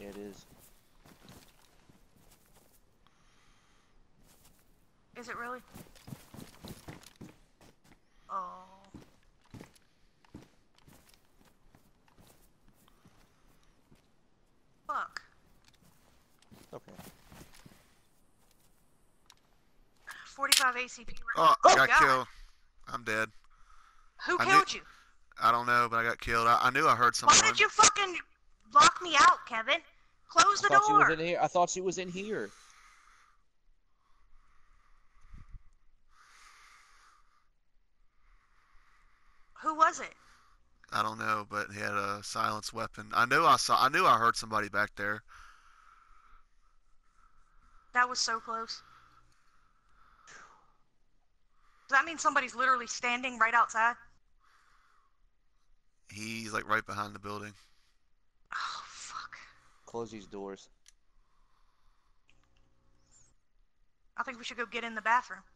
Yeah, it is. Is it really? Oh. Fuck. Okay. 45 ACP. Oh, I got God. killed. I'm dead. Who I killed you? I don't know, but I got killed. I knew I heard someone. Why did you fucking lock me out, Kevin? Close the I thought she was door. in here. I thought she was in here. Who was it? I don't know, but he had a silenced weapon. I knew I heard somebody back there. That was so close. Does that mean somebody's literally standing right outside? He's like right behind the building. Oh, fuck. Close these doors. I think we should go get in the bathroom.